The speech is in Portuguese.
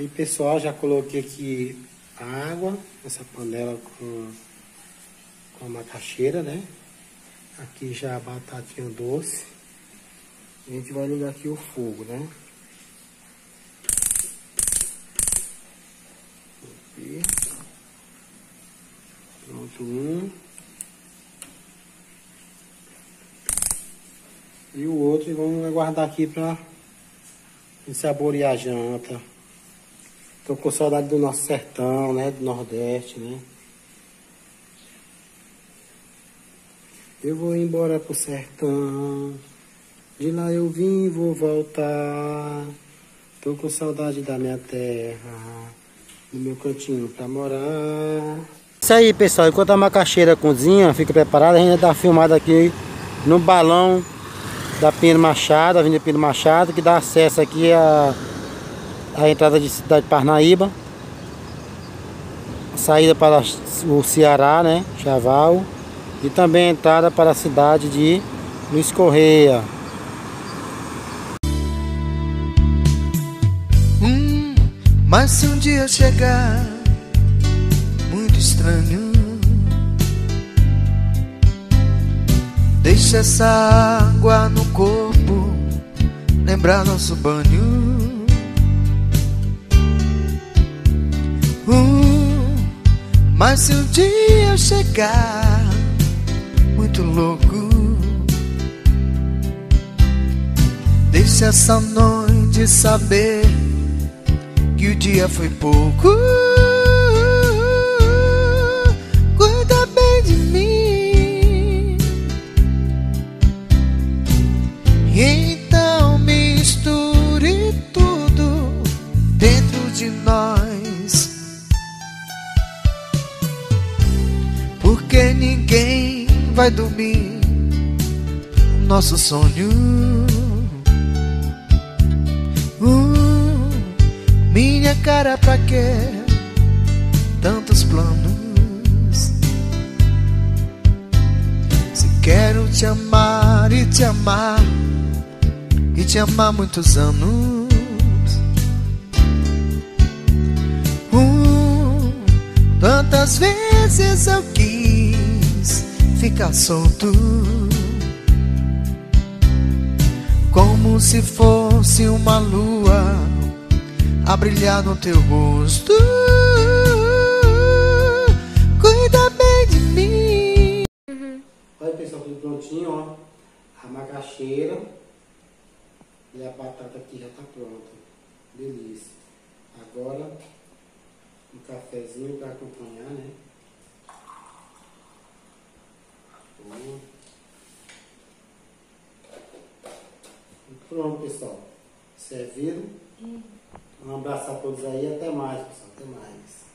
Aí, pessoal, já coloquei aqui a água, essa panela com a macaxeira, né? Aqui já a batatinha doce. A gente vai ligar aqui o fogo, né? Aqui. Pronto, um. E o outro vamos aguardar aqui pra saborear a janta. Tô com saudade do nosso sertão, né? Do Nordeste, né? Eu vou embora pro sertão. De lá eu vim e vou voltar. Tô com saudade da minha terra. Do meu cantinho pra morar. Isso aí, pessoal. Enquanto a macaxeira cozinha, fica preparada, a gente dá filmada aqui no balão da Pinheiro Machado, Avenida Pinheiro Machado, que dá acesso aqui à entrada de cidade de Parnaíba, a saída para o Ceará, né, Chaval, e também a entrada para a cidade de Luiz Correia. Mas se um dia chegar muito estranho, deixa essa água no corpo lembrar nosso banho. Mas se um dia eu chegar muito louco, deixa essa noite saber que o dia foi pouco. Cuida bem de mim. Então misture tudo dentro de nós, porque ninguém vai dormir nosso sonho. Minha cara, pra quê tantos planos? Se quero te amar e te amar e te amar muitos anos. Tantas vezes eu quis ficar solto, como se fosse uma lua a brilhar no teu rosto. Cuida bem de mim. Olha, pessoal, tudo prontinho, ó. A macaxeira e a batata aqui já tá pronta. Delícia. Agora um cafezinho para acompanhar, né? Pronto, pessoal. Servido. Um abraço a todos aí e até mais, pessoal. Até mais.